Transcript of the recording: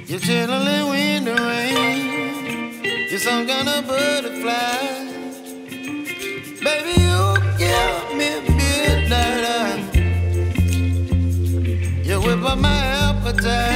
You're chilling in the rain. You're some kind of butterfly. Baby, you give me midnight. You whip up my appetite.